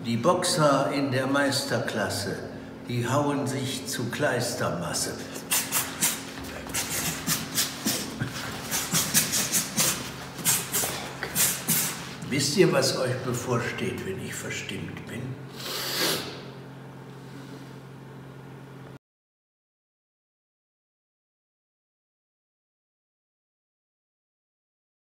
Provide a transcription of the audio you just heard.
Die Boxer in der Meisterklasse, die hauen sich zu Kleistermasse. Wisst ihr, was euch bevorsteht, wenn ich verstimmt bin?